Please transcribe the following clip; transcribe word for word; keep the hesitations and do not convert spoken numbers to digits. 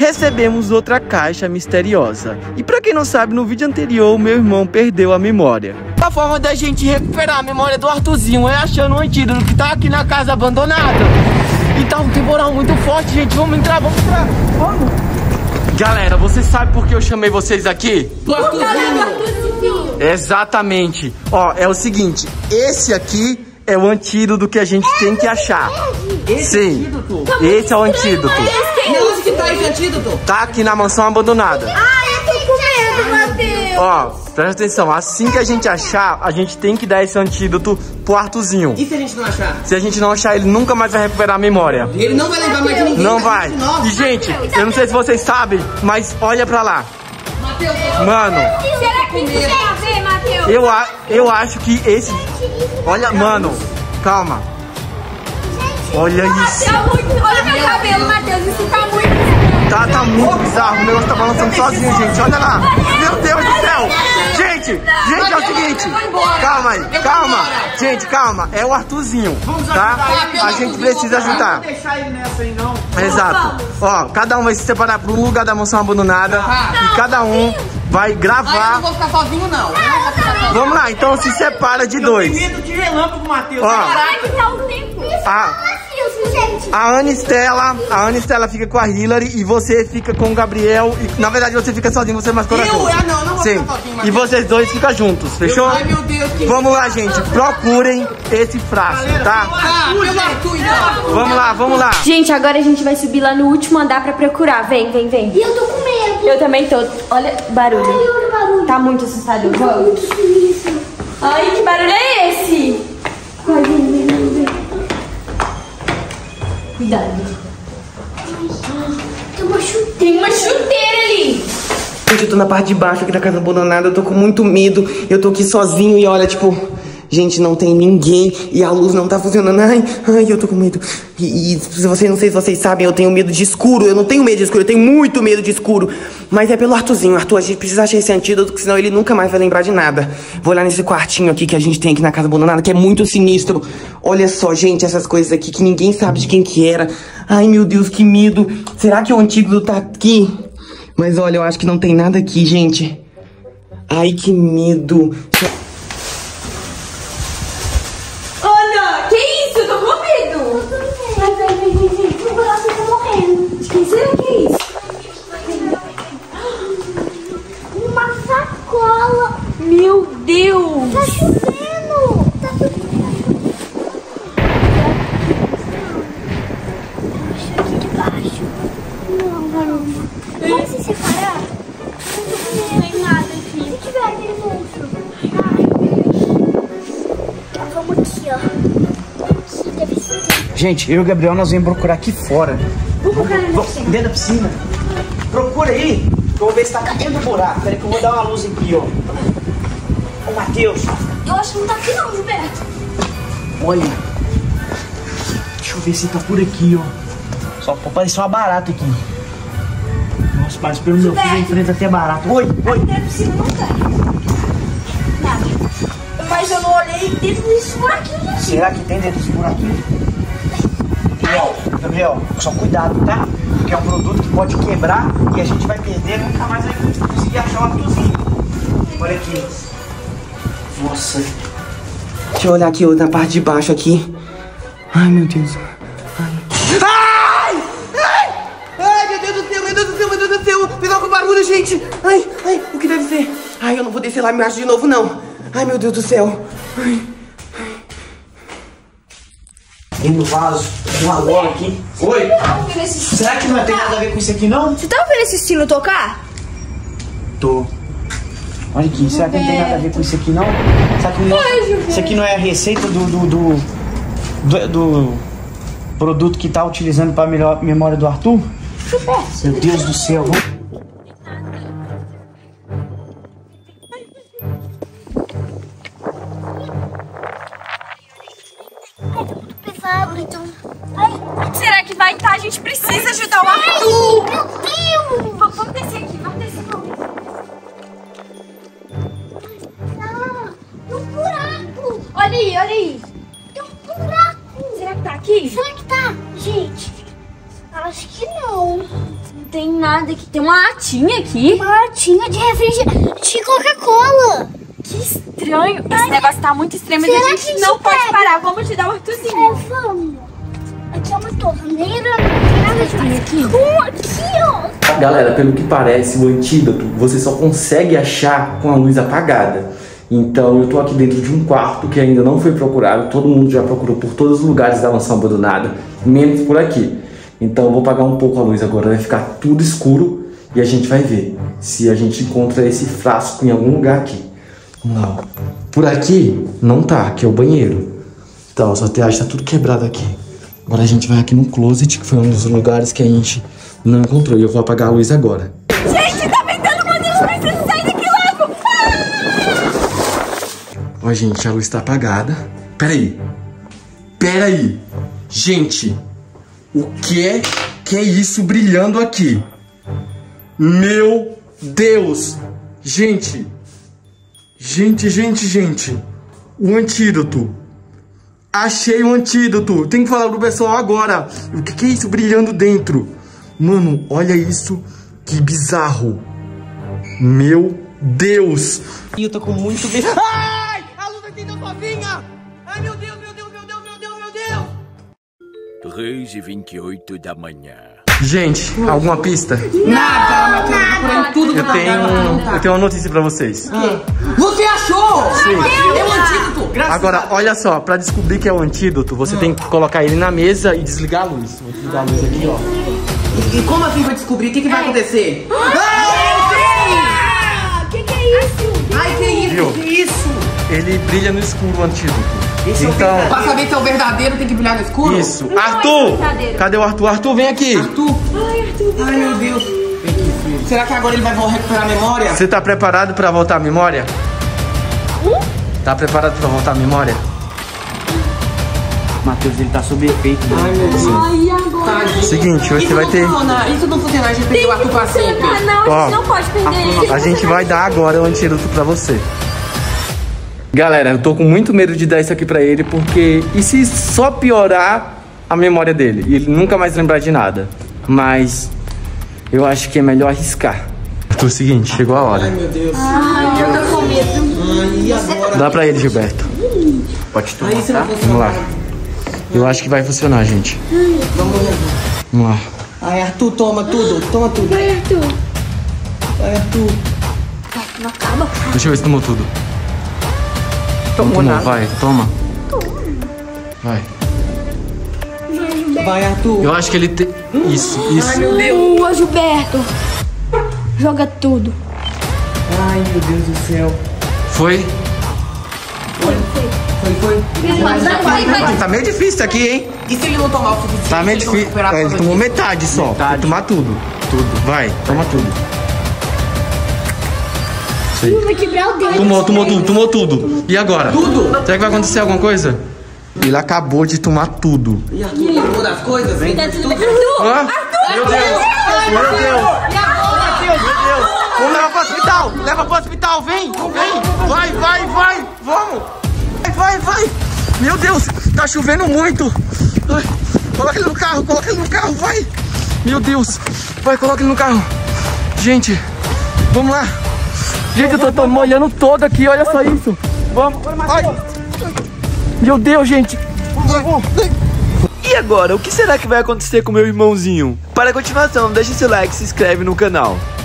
recebemos outra caixa misteriosa. E pra quem não sabe, no vídeo anterior, meu irmão perdeu a memória. A forma da gente recuperar a memória do Arthurzinho é achando um antídoto que tá aqui na casa abandonada. E tá um temporal muito forte, gente. Vamos entrar, vamos entrar. Vamos. Galera, você sabe por que eu chamei vocês aqui? Do Arthurzinho. Exatamente. Ó, é o seguinte. Esse aqui é o antídoto que a gente tem que achar. Esse Sim, antídoto? Esse é o antídoto. E onde que tá esse antídoto? Tá aqui na mansão abandonada. Ai, eu tô com medo, Matheus. Ó, presta atenção. Assim que a gente achar, a gente tem que dar esse antídoto pro Arthurzinho. E se a gente não achar? Se a gente não achar, ele nunca mais vai recuperar a memória. Ele não vai lembrar mais de ninguém. Não vai. E, gente, eu não sei se vocês sabem, mas olha pra lá. Mateus, mano. Será que isso tem a ver, Matheus? Eu, a, eu acho que esse... Olha, mano, calma. Olha isso. Olha meu cabelo, Matheus, isso tá muito... Tá, tá muito bizarro, o negócio tá balançando sozinho, gente. Olha lá. Meu Deus do céu. Gente, gente, é o seguinte. Calma aí, calma. Gente, calma. É o Arthurzinho, tá? A gente precisa ajudar. Não deixar ele nessa aí, não. Exato. Ó, cada um vai se separar para um lugar da mansão abandonada. E cada um vai gravar. Eu não vou ficar sozinho, não. Eu não vou ficar sozinho. Vamos lá, então se separa de dois. Eu tenho medo de relâmpago, Matheus. Ó. Como é que tá o tempo? A, a Ana Estela, a Ana Estela fica com a Hillary e você fica com o Gabriel. E, na verdade, você fica sozinho, você é mais corajoso. Eu? Ah, não, eu não vou Sim. ficar sozinho, E vocês dois ficam juntos, fechou? Ai, meu Deus, que... Vamos lá, gente. Procurem esse frasco, tá? Ah, pelo Arthur, então. Vamos lá, vamos lá. Gente, agora a gente vai subir lá no último andar pra procurar. Vem, vem, vem. E eu tô com medo. Eu também tô. Olha o barulho. Ai, olha o barulho. Tá muito assustador. Vamos. Isso. Ai, que barulho é esse? Vai, vem, vem, vem, vem. Cuidado. Tem uma chuteira. Tem uma chuteira ali. Gente, eu tô na parte de baixo aqui da casa abandonada, eu tô com muito medo, eu tô aqui sozinho e olha, tipo, gente, não tem ninguém e a luz não tá funcionando, ai, ai, eu tô com medo. E, e se vocês, não sei se vocês sabem, eu tenho medo de escuro, eu não tenho medo de escuro, eu tenho muito medo de escuro, mas é pelo Arthurzinho. Arthur, a gente precisa achar esse antídoto, porque senão ele nunca mais vai lembrar de nada. Vou olhar nesse quartinho aqui que a gente tem aqui na casa abandonada, que é muito sinistro. Olha só, gente, essas coisas aqui que ninguém sabe de quem que era. Ai, meu Deus, que medo. Será que o antídoto tá aqui? Mas olha, eu acho que não tem nada aqui, gente. Ai, que medo. Ana, que isso? Eu tô com medo. Vai, vai, vai, vai, vai. O braço tá morrendo. Que será que é isso? Uma sacola. Meu Deus. Tá chovendo. Tá chovendo. Acho aqui debaixo. Não, barulho. Vamos se separar? Não tem nada aqui. Se tiver aquele monstro. Ai. Vamos aqui, ó. Aqui deve ser. Gente, eu e o Gabriel, nós vamos procurar aqui fora. Vamos procurar na Vamos, piscina. dentro da piscina. Procura aí, que eu vou ver se tá dentro do buraco. Peraí que eu vou dar uma luz aqui, ó. Ô, Matheus. Eu acho que não tá aqui não, Gilberto. Olha. Deixa eu ver se tá por aqui, ó. Só pode parecer uma barata aqui. Nossa, mas pelo meu filho enfrenta até barata. Oi, oi. Dentro da piscina não tá. Nada. Mas eu não olhei dentro desse buraquinho aqui. Será que tem dentro desse buraquinho? Gabriel, Gabriel, só cuidado, tá? Porque é um produto que pode quebrar e a gente vai perder e nunca mais vai conseguir achar o Arthurzinho. Olha aqui. Nossa. Deixa eu olhar aqui na parte de baixo aqui. Ai, meu Deus. Ai. Ai! Ai! Ai, meu Deus do céu, meu Deus do céu, meu Deus do céu. Cuidado com o barulho, gente. Ai, ai, o que deve ser? Ai, eu não vou descer lá embaixo de novo, não. Ai, meu Deus do céu. Ai. Tem no vaso, tem uma bola aqui. Oi. Será que não vai ter nada a ver com isso aqui, não? Você tá ouvindo esse sino tocar? Tô. Olha aqui, será que não tem nada a ver com isso aqui, não? Será que não, isso aqui não é a receita do, do, do, do, do produto que tá utilizando para melhor memória do Arthur? Meu Deus do céu. Vamos... Pesado, então. Ai, Será que vai estar? A gente precisa ajudar o Arthur. meu Deus! Vamos, vamos descer aqui, vamos descer. Vamos. Ah, tem um buraco! Olha aí, olha aí. Tem um buraco! Será que tá aqui? Será que tá? Gente, acho que não. Não tem nada. nada aqui. Tem uma latinha aqui. Uma latinha de refrigerante de Coca-Cola. Que estranho. Esse negócio tá muito estranho, mas a gente não pode parar. Vamos te dar o Arthurzinho. É, vamos. Aqui é uma torneira, não tem nada de aqui. Um aqui, ó. Galera, pelo que parece, o antídoto você só consegue achar com a luz apagada. Então eu tô aqui dentro de um quarto que ainda não foi procurado. Todo mundo já procurou por todos os lugares da mansão abandonada, menos por aqui. Então eu vou apagar um pouco a luz agora, vai ficar tudo escuro e a gente vai ver se a gente encontra esse frasco em algum lugar aqui. Não. Por aqui não tá, aqui é o banheiro. Então, só tem, tá tudo quebrado aqui. Agora a gente vai aqui no closet, que foi um dos lugares que a gente não encontrou. E eu vou apagar a luz agora. Gente, tá ventando muito, a gente precisa sair daqui logo. Ó, gente, a luz tá apagada. Pera aí. Pera aí. Gente, o que é que é isso brilhando aqui? Meu Deus. Gente. Gente, gente, gente. O antídoto. Achei o antídoto. Tem que falar pro pessoal agora. O que, que é isso brilhando dentro? Mano, olha isso. Que bizarro. Meu Deus. E eu tô com muito medo. Ai! A luz acendeu sozinha! Ai, meu Deus, meu Deus, meu Deus, meu Deus, meu Deus! três e vinte e oito da manhã. Gente, alguma pista? Nada, Matheus, eu procurei tudo que Eu tenho, eu tenho uma notícia pra vocês. Você achou? Sim. É o antídoto! Graças Agora, olha só, pra descobrir que é o antídoto, você tem que colocar ele na mesa e desligar a luz. Vou desligar a luz aqui, ó. E, e como assim vai descobrir? O que, que vai acontecer? Ah, que que é isso? Ai, que isso? Viu? Que isso? Ele brilha no escuro, o antídoto. Esse Então, é o pra saber se é o verdadeiro, tem que brilhar no escuro? isso. Não é Arthur! brincadeira. Cadê o Arthur? Arthur, vem aqui. Arthur? Ai, Arthur. Ai, meu Deus. Vem aqui, filho. Será que agora ele vai recuperar a memória? Você tá preparado pra voltar a memória? Tá preparado pra voltar a memória? Matheus, ele tá sob efeito. Ai, meu Deus. Ai, agora. Tadinho. Seguinte, hoje Isso você vai não ter... funciona. Isso não funciona, a gente perdeu o Arthur pra sempre. Ah, não, a Ó, gente não pode perder ele. A gente vai dar agora o antídoto pra você. Galera, eu tô com muito medo de dar isso aqui pra ele, porque e se só piorar a memória dele e ele nunca mais lembrar de nada? Mas eu acho que é melhor arriscar. É o seguinte, chegou a hora. Ai, meu Deus. Ai, eu tô com medo. Ai, e agora? Dá pra ele, Gilberto. Pode tomar, Ai, isso não tá? funciona. Vamos lá. Eu acho que vai funcionar, gente. Vamos lá. Vamos lá. Ai, Arthur, toma tudo. Toma tudo. Vai, Arthur. Ai, Arthur. Não acaba. Deixa eu ver se tomou tudo. Tomou Tomou, nada. vai, toma. Vai. Vai, Arthur. Eu acho que ele tem... Isso, isso. Ai, meu Deus. Ô, Gilberto. Joga tudo. Ai, meu Deus do céu. Foi? Foi, foi. Vai, vai, vai. Tá meio difícil isso aqui, hein? E se ele não tomar o suficiente? Tá meio ele não difícil. recuperar É, ele tudo tomou aqui? metade só. Metade. Vai tomar tudo. Tudo. Vai, toma tudo. Isso aí. Vai quebrar o dedo. Tomou, tomou tudo, tomou tudo. E agora? Tudo? Será que vai acontecer alguma coisa? Ele acabou de tomar tudo. E Arthur lembrou das coisas, hein? Tudo. Hã? Meu Deus! Meu Deus! Meu Deus! Vamos levar pro hospital! Leva pro hospital, vem! Vem! Vai, vai, vai! Vamos! Vai, vai, vai! Meu Deus! Tá chovendo muito! Ai, coloca ele no carro, coloca ele no carro, vai! Meu Deus! Vai, coloca ele no carro! Gente, vamos lá! Gente, eu tô, tô molhando todo aqui, olha só isso! Vamos! Ai. Meu Deus, gente! E agora, o que será que vai acontecer com meu irmãozinho? Para a continuação, deixe seu like e se inscreve no canal.